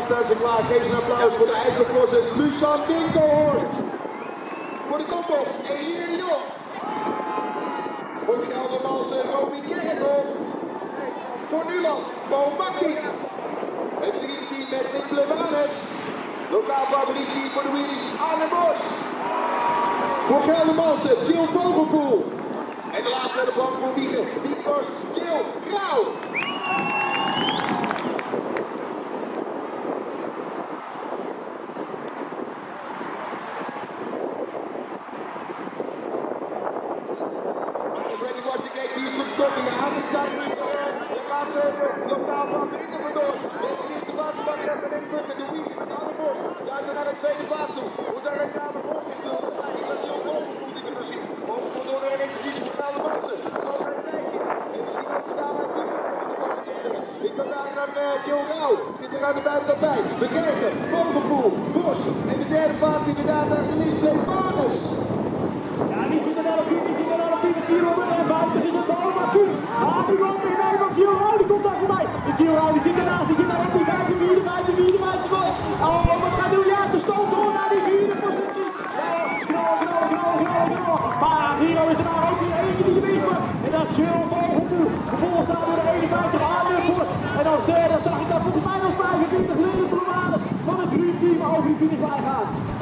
staan ze klaar. Geef ze een applaus voor de IJsselcrossers. Lusan Winkelhorst. Voor de kopop, Eline de Jong. Voor de Geldermalse Romy Kerkhoff. Voor Nuland, Bo Makkie. Het dreamteam met Nick Blevanus. Lokaal favoriet team voor de Wheelies Anne Bos. Voor Geldermalse Jill Vogelpoel. En de laatste aan de plank voor Wiegen, die kost Jill Grauw. Die is goed stopping aan. Er staat nu gaat de lokaal favoriet er vandoor. Deze is de plaats van de punten. De Wheelies met Anne Bos. Duiken naar de tweede plaats toe. Moet daar een Anne Bos in doen. Ik laat Jill Vogelpoel die kunnen zien. Vogelpoel door de executie voor Gelder Mansen. Zoals hij erbij zit. En misschien ook de dame uit Wiener. Ik kan daar naar Jill Rauw. Zit er aan de buitenkant bij. We krijgen Vogelpoel, Bos. En de derde plaats inderdaad aan de Lief Blevanus. Ja, die zit er wel op 4, die zit er wel op 4, 450 is het allemaal goed. Ah, die komt er bij, want Jill Rauw, die komt daar voorbij. De Jill Rauw, die zit ernaast, die zit daar op die 5e, 4e, 5e, 4e, 5e. Oh, wat gaat doen? Ja, ze stoot door naar die 4e positie. Ja, knal. Maar Hero is er nou ook weer eentje die je mist. En dat is Jill Vogelpoel. Vervolgens staat er de 51 aan de Bos. En als derde zag ik dat volgens mij nog 45 leden van het dreamteam over die finishlijn gaan.